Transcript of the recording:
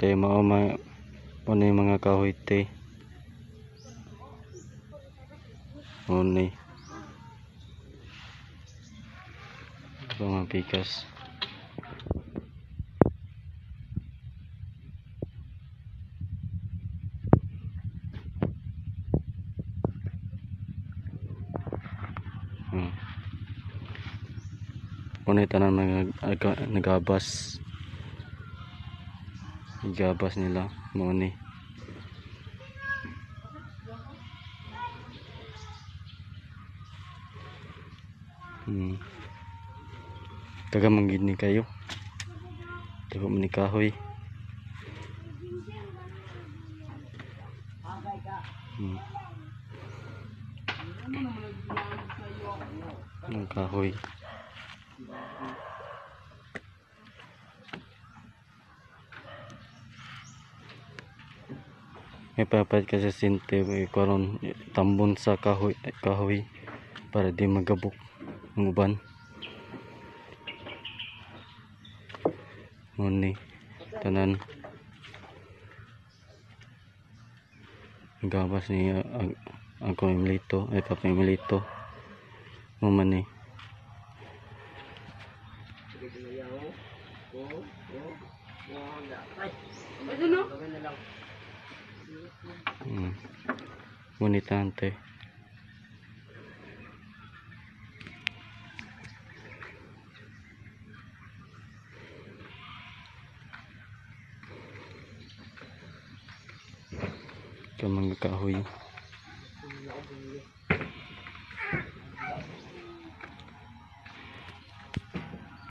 te mao ni mga kahoy te. Ni mga pikas. Unay tanan nagabas. Igabas nila mo ni. Taga manggid ni kayo. Taga man ni kahoy. Ang kahoy. May papat kasi sinte karon tambon sa kahoy para di magabok ng uban. Ni tanan gabas ni ang Emilito ay Papa Emilito man ni. Ngunit tante kamang kahoy.